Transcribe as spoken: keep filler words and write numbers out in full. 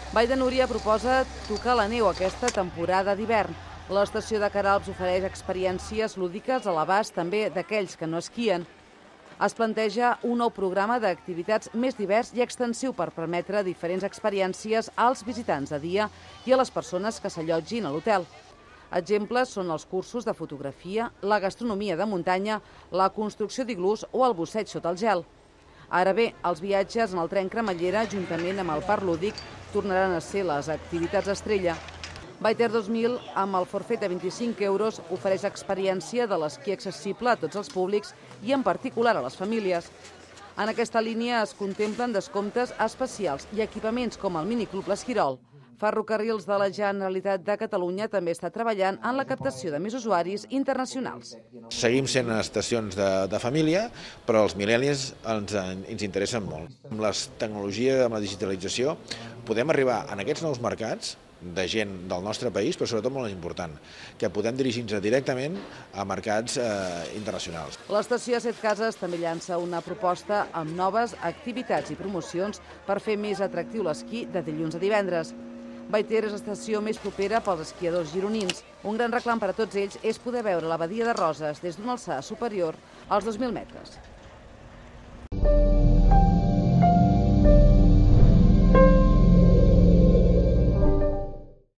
Vall de Núria proposa tocar la neu aquesta temporada d'hivern. L'estació de Queralbs ofereix experiències lúdiques a l'abast també d'aquells que no esquien. Es planteja un nou programa d'activitats més divers i extensiu per permetre diferents experiències als visitants de dia i a les persones que s'allotgin a l'hotel. Exemples són els cursos de fotografia, la gastronomia de muntanya, la construcció d'iglús o el busseig sota el gel. Ara bé, els viatges en el tren cremallera, juntament amb el parc lúdic, tornaran a ser les activitats estrella. Vallter dos mil, amb el forfet de vint-i-cinc euros, ofereix experiència de l'esquí accessible a tots els públics i en particular a les famílies. En aquesta línia es contemplen descomptes especials i equipaments com el miniclub L'Esquirol. Ferrocarrils de la Generalitat de Catalunya també està treballant en la captació de més usuaris internacionals. Seguim sent estacions de, de família, però els mil·lennis ens, ens interessen molt. Amb la tecnologia, amb la digitalització, podem arribar en aquests nous mercats de gent del nostre país, però sobretot molt important, que podem dirigir-nos directament a mercats eh, internacionals. L'estació Set Cases també llança una proposta amb noves activitats i promocions per fer més atractiu l'esquí de dilluns a divendres. Vallter és l'estació més propera pels esquiadors gironins. Un gran reclam per a tots ells és poder veure la badia de Roses des d'una alçada superior als dos mil metres.